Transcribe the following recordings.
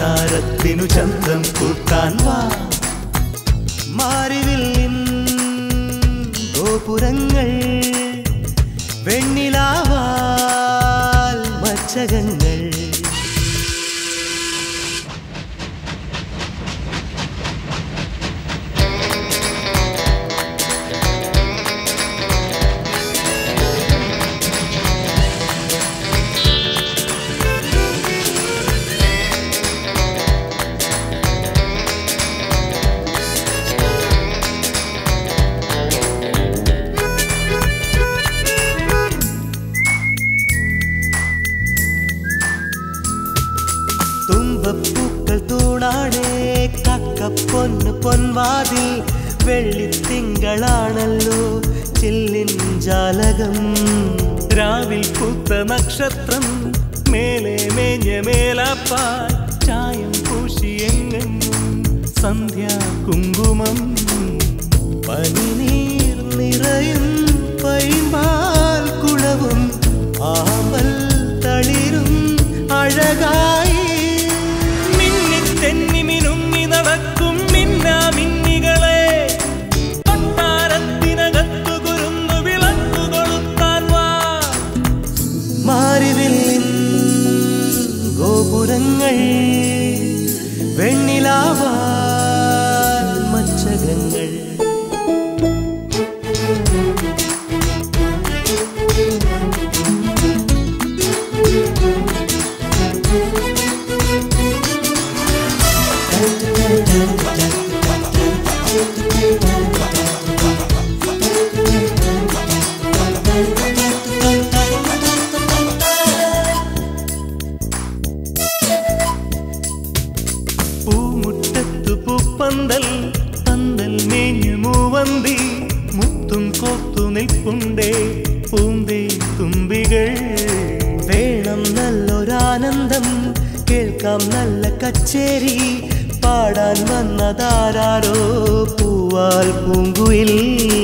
കൊട്ടാരത്തിനു ചന്തം കൂട്ടാൻ വാ. മാരിവില്ലിൻ ഗോപുരങ്ങൾ വെണ്ണിലാവാൽ മച്ചകങ്ങൾ. തുമ്പപ്പൂക്കൾ തൂണാണേ കക്കപ്പൊന്ന് പൊൻവാതിൽ. വെള്ളിത്തിങ്കളാണല്ലോ ചില്ലിൻ ജാലകം. രാവിൽ പൂത്ത നക്ഷത്രം മേലെ മേഞ്ഞ മേലാപ്പാൽ. ചായം പൂശിയെങ്ങും സന്ധ്യാ കുങ്കുമം. പനിനീർ നിറയും പൈമ്പാൽ കുളവും ആമ്പൽ തളിരും അഴകായി. തെന്നിമിനുങ്ങി നടക്കും മിന്നാമിന്നികളെ കൊട്ടാരത്തിനകത്തു കുരുന്നു വിളക്കു കൊളുത്താൻ വാ. മാരിവില്ലിൻ ഗോപുരങ്ങൾ വെണ്ണിലാവാൽ മച്ചകങ്ങൾ. പൂമുറ്റത്തു പൂപ്പന്തൽ പന്തൽ മേഞ്ഞു മൂവന്തി. മുത്തും കോത്തു നിൽപ്പുണ്ടേ പൂന്തേ തുമ്പികൾ. വേണം നല്ലൊരാനന്ദം കേൾക്കാം നല്ല കച്ചേരി. പാടാൻ വന്നതാരോ പൂവാൽ പൂങ്കുയിൽ.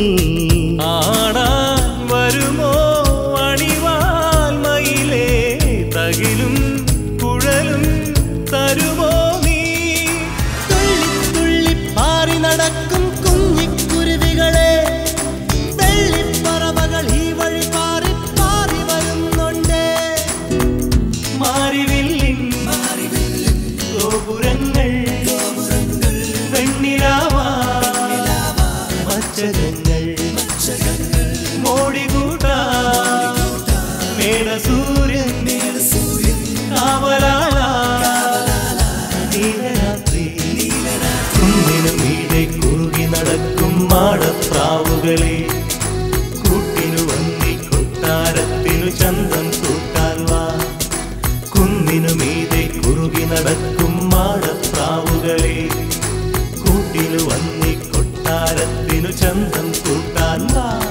ആടാൻ വരുമോ അണിവാൽ മയിലേ തകിലും കുഴലും തരുമോ നീ. തുള്ളി തുള്ളി പാറി നടക്കും കുഞ്ഞിക്കുരുവികളെ വെള്ളിപ്പറവകൾ ഈ വഴി പാറി പാറി വരുന്നുണ്ട്. മാരിവില്ലിൻ ഗോപുരങ്ങൾ വെണ്ണിലാവാൽ മച്ചകങ്ങൾ. മോടികൂട്ടാ മേടസൂര്യൻ കാവലാളാ നീലരാത്രി. കുന്നിനു മീതെ കുറുകി നടക്കും മാടപ്രാവുകളെ കൂട്ടിനു വന്നി കൊട്ടാരത്തിനു ചന്തം കൂട്ടാൻ വാ. കുന്നിനു മീതെ കുറുകി നടക്കും മാടപ്രാവുകളെ കൂട്ടിനു വന്നി കൊട്ടാരത്തിനു ചന്തം കൂട്ടാൻ വാ.